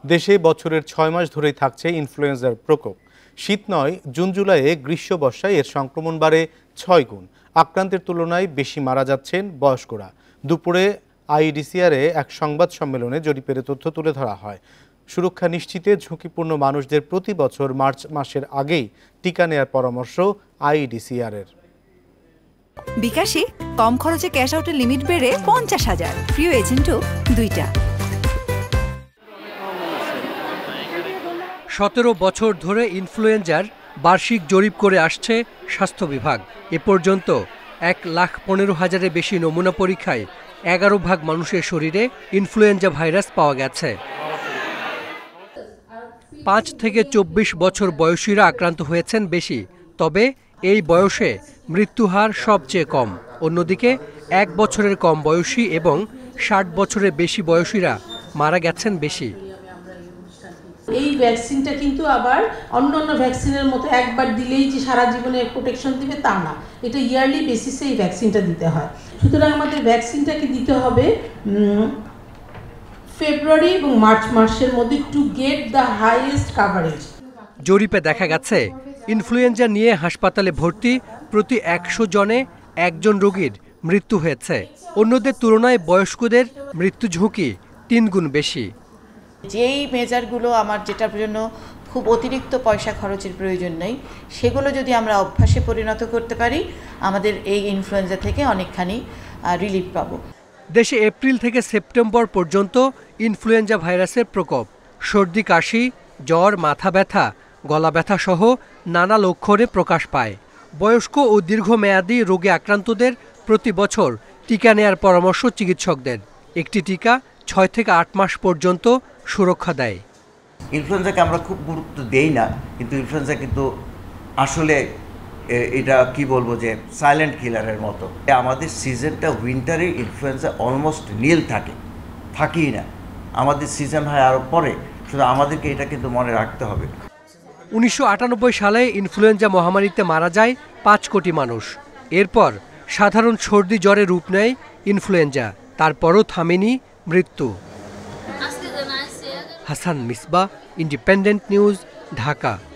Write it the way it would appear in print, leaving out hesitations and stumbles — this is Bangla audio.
দেশে বছরের 6 মাস ধরেই থাকছে ইনফ্লুয়েঞ্জার প্রকোপ। শীত নয়, জুন জুলাইয়ে গ্রীষ্ম বর্ষায় এর সংক্রমণ বাড়ে 6 গুণ। আক্রান্তের তুলনায় বেশি মারা যাচ্ছেন বয়স্করা। দুপুরে আইইডিসিআরে এক সংবাদ সম্মেলনে জরিপের তথ্য তুলে ধরা হয়। সুরক্ষা নিশ্চিতে ঝুঁকিপূর্ণ মানুষদের প্রতি বছর মার্চ মাসের আগেই টিকা নেয়ার পরামর্শ আইইডিসিআরের। বিকাশে কম খরচে ক্যাশ আউটের লিমিট বেড়ে 50,000, প্রিয় এজেন্টও 2টা। 17 বছর ধরে ইনফ্লুয়েঞ্জার বার্ষিক জরিপ করে আসছে স্বাস্থ্য বিভাগ। এ পর্যন্ত 1,15,000-এর বেশি নমুনা পরীক্ষায় 11 ভাগ মানুষের শরীরে ইনফ্লুয়েঞ্জা ভাইরাস পাওয়া গেছে। 5 থেকে 24 বছর বয়সীরা আক্রান্ত হয়েছেন বেশি, তবে এই বয়সে মৃত্যুহার সবচেয়ে কম। অন্যদিকে 1 বছরের কম বয়সী এবং 60 বছরের বেশি বয়সীরা মারা গেছেন বেশি। এই ভ্যাকসিনটা কিন্তু আবার অন্যান্য ভ্যাকসিনের মতো একবার দিলেই যে সারা জীবনে প্রোটেকশন দিবে তা না, এটা ইয়ারলি বেসিসে এই ভ্যাকসিনটা দিতে হয়। সুতরাং আমাদের ভ্যাকসিনটাকে দিতে হবে ফেব্রুয়ারি এবং মার্চ মাসের মধ্যে to get the highest coverage. জরিপে দেখা গেছে ইনফ্লুয়েঞ্জা নিয়ে হাসপাতালে ভর্তি প্রতি 100 জনে 1 জন রোগীর মৃত্যু হয়েছে। অন্যদের তুলনায় বয়স্কদের মৃত্যু ঝুঁকি 3 গুণ বেশি। যেই মেজারগুলো আমার যেটার জন্য খুব অতিরিক্ত পয়সা খরচের প্রয়োজন নেই, সেগুলো যদি আমরা অভ্যাসে পরিণত করতে পারি, আমাদের এই ইনফ্লুয়েঞ্জা থেকে অনেকখানি রিলিফ পাবো। দেশে এপ্রিল থেকে সেপ্টেম্বর পর্যন্ত ইনফ্লুয়েঞ্জা ভাইরাসের প্রকোপ। সর্দি, কাশি, জ্বর, মাথা ব্যথা, গলা ব্যথা সহ নানা লক্ষণে প্রকাশ পায়। বয়স্ক ও দীর্ঘমেয়াদী রোগে আক্রান্তদের প্রতি বছর টিকা নেয়ার পরামর্শ চিকিৎসকদের। একটি টিকা 6 থেকে 8 মাস পর্যন্ত সুরক্ষা দেয়। ইনফ্লুয়েঞ্জাকে আমরা খুব গুরুত্ব দেই না, কিন্তু ইনফ্লুয়েঞ্জা কিন্তু আসলে এটা কি বলবো যে সাইলেন্ট কিলারের মতো। আমাদের সিজনটা উইন্টারে ইনফ্লুয়েঞ্জা অলমোস্ট নীল থাকেই না। আমাদের সিজন হয় আরও পরে, শুধু আমাদেরকে এটা কিন্তু মনে রাখতে হবে। 1998 সালে ইনফ্লুয়েঞ্জা মহামারীতে মারা যায় 5 কোটি মানুষ। এরপর সাধারণ সর্দি জ্বরে রূপ নেয় ইনফ্লুয়েঞ্জা, তারপরও থামেনি মৃত্যু। Hasan Misbah, Independent News, Dhaka.